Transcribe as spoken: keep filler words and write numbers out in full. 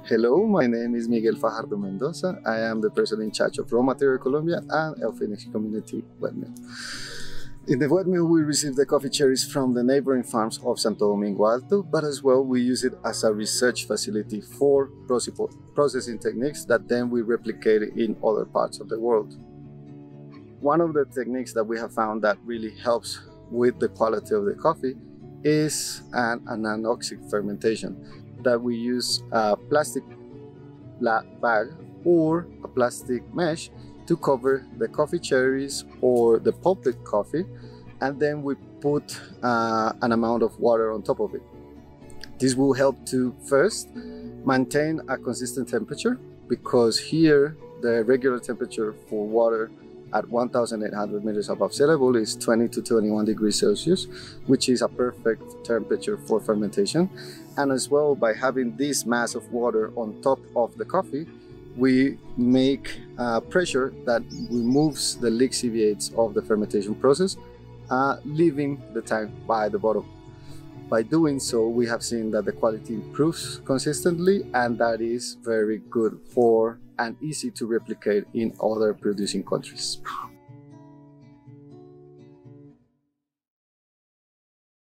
Hello, my name is Miguel Fajardo Mendoza. I am the person in charge of Raw Material Colombia and El Phoenix Community Wet Mill. In the wet mill, we receive the coffee cherries from the neighboring farms of Santo Domingo Alto, but as well we use it as a research facility for processing techniques that then we replicate in other parts of the world. One of the techniques that we have found that really helps with the quality of the coffee is an anoxic fermentation, that we use a plastic bag or a plastic mesh to cover the coffee cherries or the pulped coffee, and then we put uh, an amount of water on top of it. This will help to first maintain a consistent temperature, because here the regular temperature for water at one thousand eight hundred meters above sea level is twenty to twenty-one degrees Celsius, which is a perfect temperature for fermentation. And as well, by having this mass of water on top of the coffee, we make uh, pressure that removes the lixiviates of the fermentation process, uh, leaving the tank by the bottom. By doing so, we have seen that the quality improves consistently, and that is very good for and easy to replicate in other producing countries.